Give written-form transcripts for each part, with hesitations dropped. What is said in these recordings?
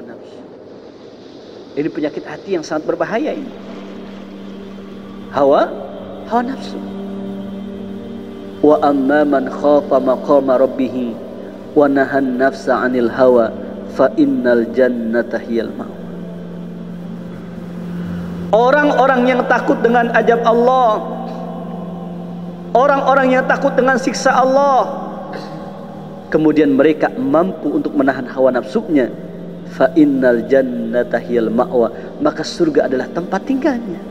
hawa nafsu. Ini penyakit hati yang sangat berbahaya ini. Hawa nafsu. Wa amma man khafa maqama rabbih wa nahan nafsa 'anil hawa fa innal jannata hiyal ma'wa. Orang-orang yang takut dengan azab Allah, orang-orang yang takut dengan siksa Allah, kemudian mereka mampu untuk menahan hawa nafsunya, fa innal jannata hiyal ma'wa, maka surga adalah tempat tinggalnya.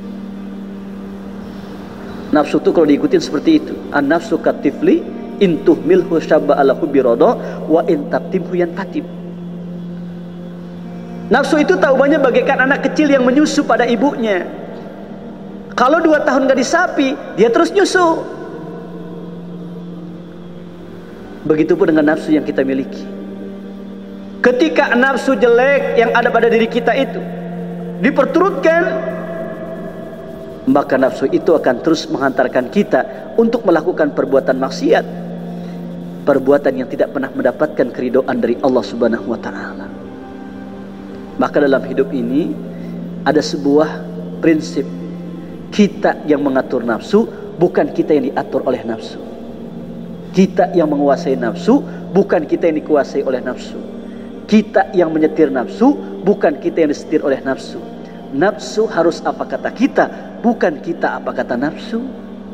Nafsu itu kalau diikutin seperti itu, an-nafsu katifli in tuhmilhu syabba ala hubbi rada wa in tabtimhu yanfatib. Nafsu itu taubahnya bagaikan anak kecil yang menyusu pada ibunya. Kalau 2 tahun gak disapi, dia terus nyusu. Begitupun dengan nafsu yang kita miliki. Ketika nafsu jelek yang ada pada diri kita itu diperturutkan, maka nafsu itu akan terus menghantarkan kita untuk melakukan perbuatan maksiat, perbuatan yang tidak pernah mendapatkan keridhaan dari Allah Subhanahu wa ta'ala. Maka dalam hidup ini ada sebuah prinsip, kita yang mengatur nafsu, bukan kita yang diatur oleh nafsu. Kita yang menguasai nafsu, bukan kita yang dikuasai oleh nafsu. Kita yang menyetir nafsu, bukan kita yang disetir oleh nafsu. Nafsu harus apa kata kita, bukan kita apa kata nafsu.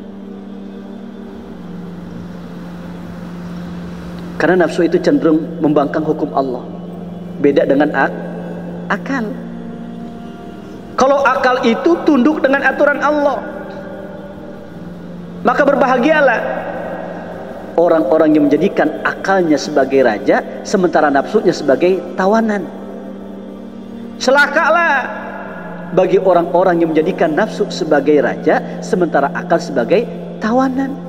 Karena nafsu itu cenderung membangkang hukum Allah. Beda dengan akal. Kalau akal itu tunduk dengan aturan Allah, maka berbahagialah orang-orang yang menjadikan akalnya sebagai raja, sementara nafsunya sebagai tawanan. Celakalah bagi orang-orang yang menjadikan nafsu sebagai raja, sementara akal sebagai tawanan.